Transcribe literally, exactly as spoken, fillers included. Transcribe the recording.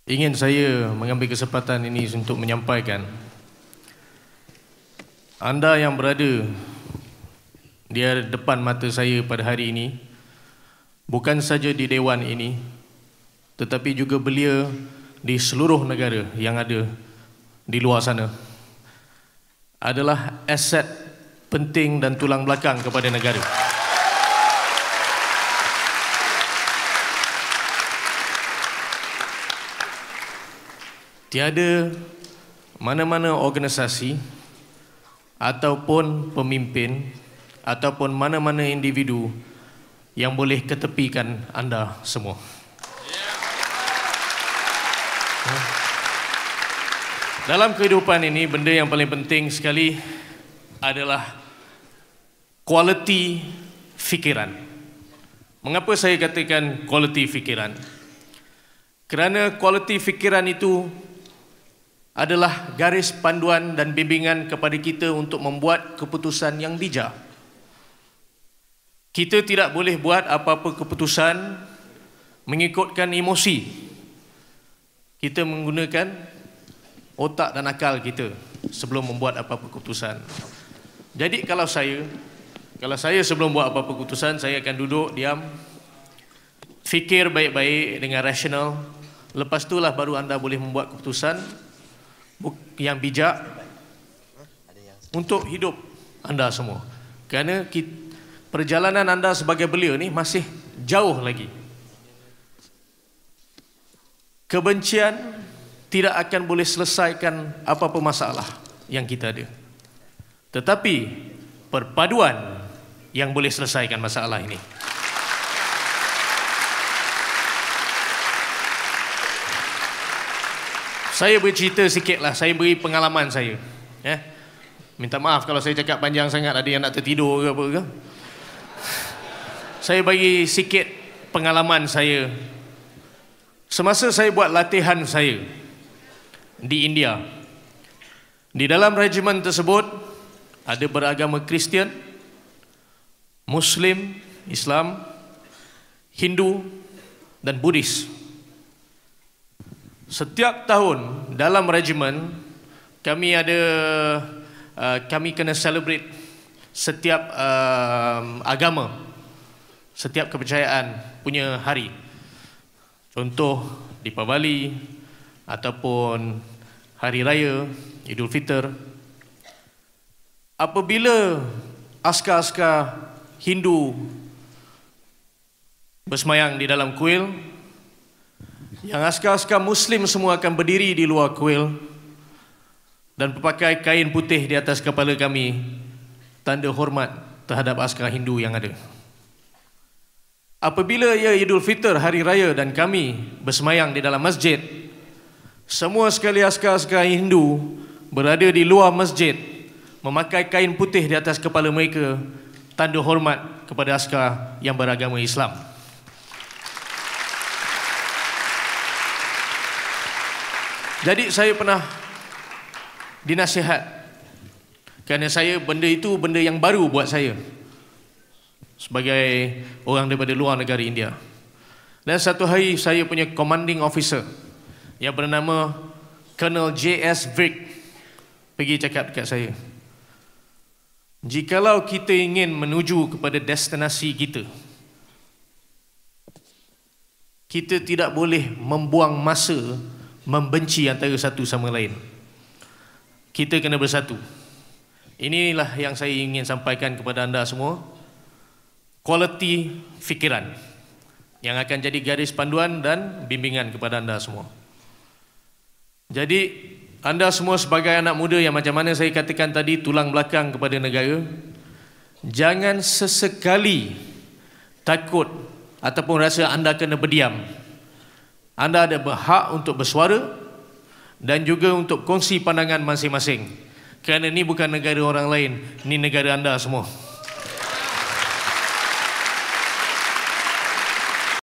ingin saya mengambil kesempatan ini untuk menyampaikan, anda yang berada di depan mata saya pada hari ini, bukan saja di Dewan ini, tetapi juga belia di seluruh negara yang ada di luar sana, adalah aset penting dan tulang belakang kepada negara. Tiada mana-mana organisasi ataupun pemimpin ataupun mana-mana individu yang boleh ketepikan anda semua. Dalam kehidupan ini, benda yang paling penting sekali adalah kualiti fikiran. Mengapa saya katakan kualiti fikiran? Kerana kualiti fikiran itu adalah garis panduan dan bimbingan kepada kita untuk membuat keputusan yang bijak. Kita tidak boleh buat apa-apa keputusan mengikutkan emosi. Kita menggunakan otak dan akal kita sebelum membuat apa-apa keputusan. Jadi kalau saya, kalau saya sebelum buat apa-apa keputusan, saya akan duduk, diam, fikir baik-baik dengan rasional. Lepas itulah baru anda boleh membuat keputusan yang bijak untuk hidup anda semua. Kerana kita, perjalanan anda sebagai belia ni masih jauh lagi. Kebencian tidak akan boleh selesaikan apa-apa masalah yang kita ada. Tetapi perpaduan yang boleh selesaikan masalah ini. Saya bercerita sikit lah, saya beri pengalaman saya. Ya. Minta maaf kalau saya cakap panjang sangat, ada yang nak tertidur ke apa ke. Saya bagi sikit pengalaman saya. Semasa saya buat latihan saya di India, di dalam regimen tersebut ada beragama Kristian, Muslim, Islam, Hindu dan Buddhis. Setiap tahun dalam regimen kami ada uh, kami kena celebrate setiap uh, agama, setiap kepercayaan punya hari. Contoh Deepavali ataupun hari raya Idul Fitr. Apabila askar-askar Hindu bersemayang di dalam kuil, yang askar-askar Muslim semua akan berdiri di luar kuil dan berpakai kain putih di atas kepala kami, tanda hormat terhadap askar Hindu yang ada. Apabila ia Idul Fitr, hari raya, dan kami bersemayang di dalam masjid, semua sekali askar-askar Hindu berada di luar masjid memakai kain putih di atas kepala mereka, tanda hormat kepada askar yang beragama Islam. Jadi saya pernah dinasihat, kerana saya benda itu benda yang baru buat saya sebagai orang daripada luar negara India. Dan satu hari saya punya commanding officer yang bernama Colonel J S Virk pergi cakap dekat saya, jikalau kita ingin menuju kepada destinasi kita, kita tidak boleh membuang masa membenci antara satu sama lain. Kita kena bersatu. Inilah yang saya ingin sampaikan kepada anda semua. Kualiti fikiran yang akan jadi garis panduan dan bimbingan kepada anda semua. Jadi anda semua sebagai anak muda yang macam mana saya katakan tadi, tulang belakang kepada negara, jangan sesekali takut ataupun rasa anda kena berdiam. Anda ada berhak untuk bersuara dan juga untuk kongsi pandangan masing-masing. Kerana ini bukan negara orang lain, ini negara anda semua.